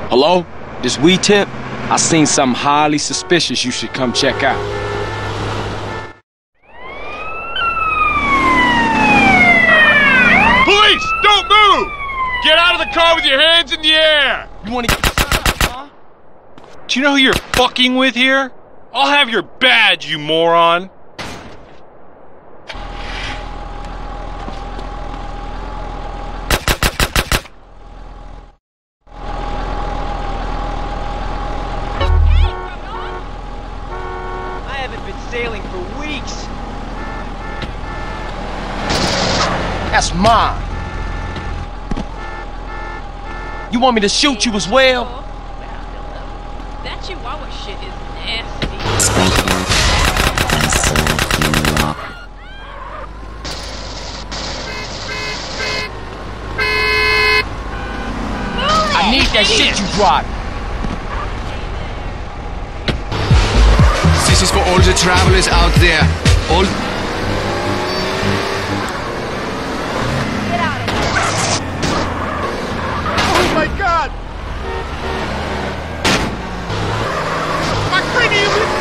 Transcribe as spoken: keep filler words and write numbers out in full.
Hello? This we tip? I seen something highly suspicious you should come check out. Police! Don't move! Get out of the car with your hands in the air! You wanna get shot up, huh? Do you know who you're fucking with here? I'll have your badge, you moron! Sailing for weeks. That's mine. You want me to shoot you as well? Oh, wow, that Chihuahua shit is nasty. I need that shit you drive. This is for all the travelers out there. All... Get out of here. Oh my God! My premium